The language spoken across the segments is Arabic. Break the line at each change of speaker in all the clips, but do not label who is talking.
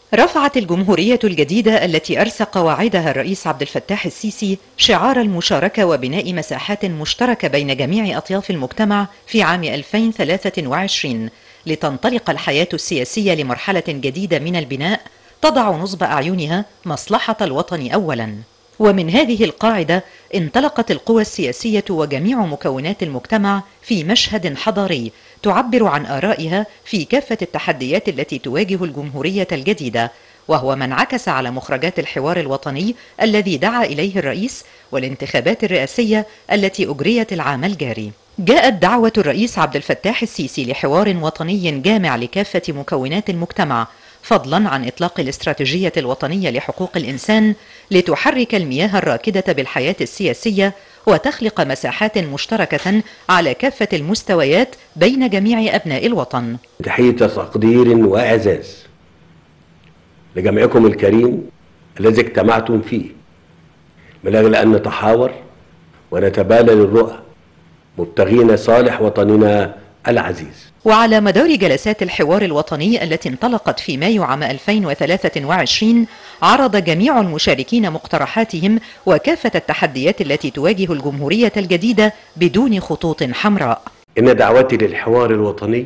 رفعت الجمهورية الجديدة التي أرسى قواعدها الرئيس عبد الفتاح السيسي شعار المشاركة وبناء مساحات مشتركة بين جميع أطياف المجتمع في عام 2023 لتنطلق الحياة السياسية لمرحلة جديدة من البناء تضع نصب أعينها مصلحة الوطن أولاً. ومن هذه القاعدة انطلقت القوى السياسية وجميع مكونات المجتمع في مشهد حضاري تعبر عن آرائها في كافة التحديات التي تواجه الجمهورية الجديدة، وهو ما انعكس على مخرجات الحوار الوطني الذي دعا إليه الرئيس والانتخابات الرئاسية التي أجريت العام الجاري. جاءت دعوة الرئيس عبد الفتاح السيسي لحوار وطني جامع لكافة مكونات المجتمع، فضلا عن إطلاق الاستراتيجية الوطنية لحقوق الإنسان لتحرك المياه الراكدة بالحياة السياسية وتخلق مساحات مشتركة على كافة المستويات بين جميع أبناء الوطن.
تحية تقدير وإعزاز لجمعكم الكريم الذي اجتمعتم فيه من أجل أن نتحاور ونتبادل الرؤى مبتغين صالح وطننا العزيز.
وعلى مدار جلسات الحوار الوطني التي انطلقت في مايو عام 2023 عرض جميع المشاركين مقترحاتهم وكافة التحديات التي تواجه الجمهورية الجديدة بدون خطوط حمراء.
إن دعوتي للحوار الوطني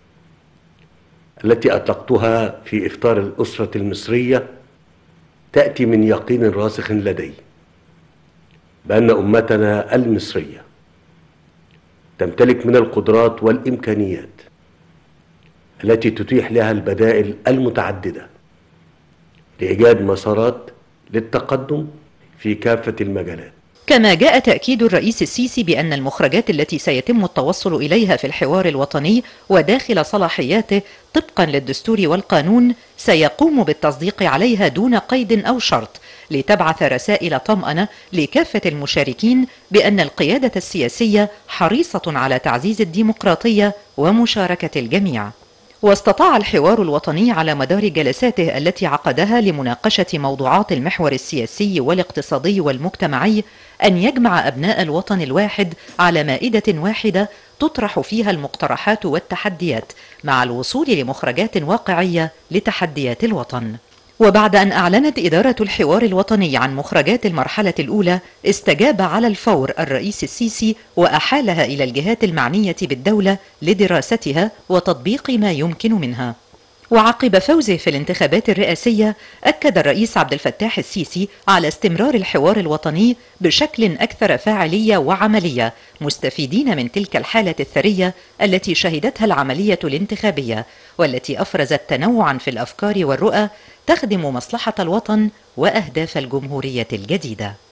التي أطلقتها في إفطار الأسرة المصرية تأتي من يقين راسخ لدي بأن أمتنا المصرية تمتلك من القدرات والإمكانيات التي تتيح لها البدائل المتعددة لإيجاد مسارات للتقدم في كافة المجالات.
كما جاء تأكيد الرئيس السيسي بأن المخرجات التي سيتم التوصل إليها في الحوار الوطني وداخل صلاحياته طبقا للدستور والقانون سيقوم بالتصديق عليها دون قيد أو شرط، لتبعث رسائل طمأنة لكافة المشاركين بأن القيادة السياسية حريصة على تعزيز الديمقراطية ومشاركة الجميع. واستطاع الحوار الوطني على مدار جلساته التي عقدها لمناقشة موضوعات المحور السياسي والاقتصادي والمجتمعي أن يجمع أبناء الوطن الواحد على مائدة واحدة تطرح فيها المقترحات والتحديات مع الوصول لمخرجات واقعية لتحديات الوطن. وبعد أن أعلنت إدارة الحوار الوطني عن مخرجات المرحلة الأولى استجاب على الفور الرئيس السيسي وأحالها إلى الجهات المعنية بالدولة لدراستها وتطبيق ما يمكن منها. وعقب فوزه في الانتخابات الرئاسية أكد الرئيس عبد الفتاح السيسي على استمرار الحوار الوطني بشكل أكثر فاعلية وعملية، مستفيدين من تلك الحالة الثرية التي شهدتها العملية الانتخابية والتي أفرزت تنوعا في الأفكار والرؤى تخدم مصلحة الوطن وأهداف الجمهورية الجديدة.